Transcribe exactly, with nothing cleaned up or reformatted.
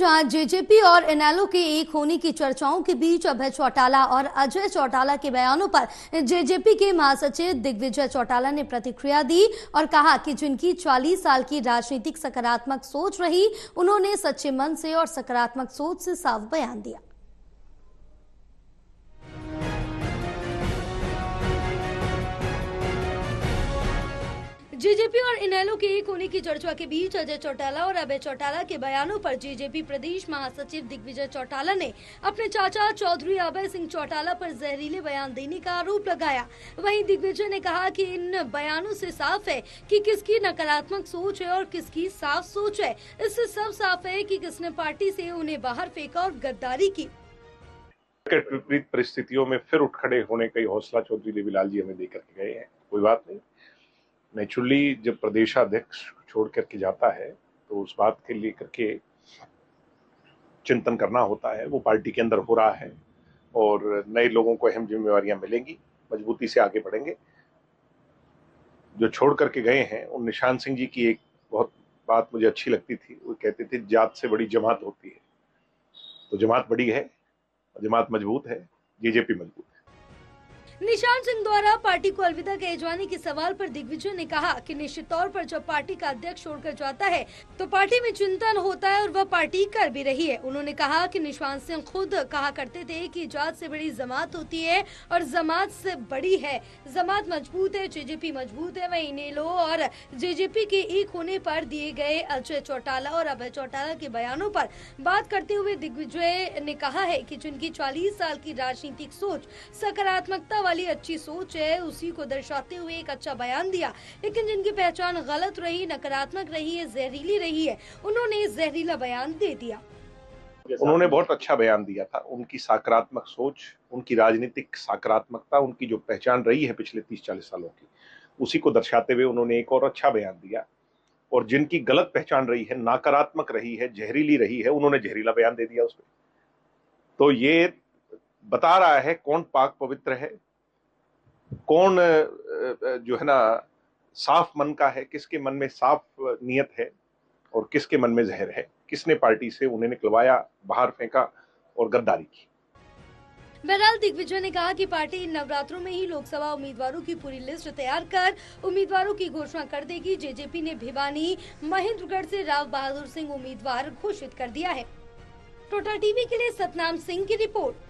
जहां जेजेपी और इनेलो के एक होने की चर्चाओं के बीच अभय चौटाला और अजय चौटाला के बयानों पर जेजेपी के महासचिव दिग्विजय चौटाला ने प्रतिक्रिया दी और कहा कि जिनकी चालीस साल की राजनीतिक सकारात्मक सोच रही, उन्होंने सच्चे मन से और सकारात्मक सोच से साफ बयान दिया। जेजेपी और इनेलो के एक होने की चर्चा के बीच अजय चौटाला और अभय चौटाला के बयानों पर जेजेपी प्रदेश महासचिव दिग्विजय चौटाला ने अपने चाचा चौधरी अभय सिंह चौटाला पर जहरीले बयान देने का आरोप लगाया। वहीं दिग्विजय ने कहा कि इन बयानों से साफ है कि किसकी नकारात्मक सोच है और किसकी साफ सोच है। इससे सब साफ है कि किसने पार्टी से उन्हें बाहर फेंका और गद्दारी की। विपरीत परिस्थितियों में फिर उठ खड़े होने का हौसला चौधरी देवीलाल जी हमें देकर के गए हैं। कोई बात नहीं, नेचुरली जब प्रदेशाध्यक्ष छोड़ करके जाता है तो उस बात के लिए करके चिंतन करना होता है। वो पार्टी के अंदर हो रहा है और नए लोगों को अहम जिम्मेवारियां मिलेंगी, मजबूती से आगे बढ़ेंगे। जो छोड़ करके गए हैं उन निशान सिंह जी की एक बहुत बात मुझे अच्छी लगती थी। वो कहते थे जात से बड़ी जमात होती है। तो जमात बड़ी है, जमात मजबूत है, जेजेपी मजबूत है। निशान सिंह द्वारा पार्टी को अलविदा कहे जाने के सवाल पर दिग्विजय ने कहा कि निश्चित तौर पर जब पार्टी का अध्यक्ष छोड़कर जाता है तो पार्टी में चिंतन होता है और वह पार्टी कर भी रही है। उन्होंने कहा कि निशान सिंह खुद कहा करते थे कि जात से बड़ी जमात होती है और जमात से बड़ी है, जमात मजबूत है, जेजेपी मजबूत है। वहीं इनेलो और जेजेपी के एक होने पर दिए गए अजय चौटाला और अभय चौटाला के बयानों पर बात करते हुए दिग्विजय ने कहा है कि जिनकी चालीस साल की राजनीतिक सोच सकारात्मकता वाली अच्छी सोच है, उसी को दर्शाते हुए एक अच्छा बयान दिया। लेकिन जिनकी पहचान गलत रही, नकारात्मक रही है, जहरीली रही है, उन्होंने जहरीला बयान दे दिया। उन्होंने बहुत अच्छा बयान दिया था। उनकी सकारात्मक सोच, उनकी राजनीतिक सकारात्मकता, उनकी जो पहचान रही है पिछले तीस चालीस सालों की, उसी को दर्शाते हुए उन्होंने एक और अच्छा बयान दिया। और जिनकी गलत पहचान रही है, नकारात्मक रही है, जहरीली रही है, उन्होंने जहरीला बयान दे दिया उसमें। तो ये बता रहा है कौन पाक पवित्र है, कौन जो है ना साफ मन का है, किसके मन में साफ नियत है और किसके मन में जहर है, किसने पार्टी से उन्हें निकलवाया, बाहर फेंका और गद्दारी की। बहरहाल दिग्विजय ने कहा कि पार्टी इन नवरात्रों में ही लोकसभा उम्मीदवारों की पूरी लिस्ट तैयार कर उम्मीदवारों की घोषणा कर देगी। जेजेपी ने भिवानी महेंद्रगढ़ से राव बहादुर सिंह उम्मीदवार घोषित कर दिया है। टोटा टीवी के लिए सतनाम सिंह की रिपोर्ट।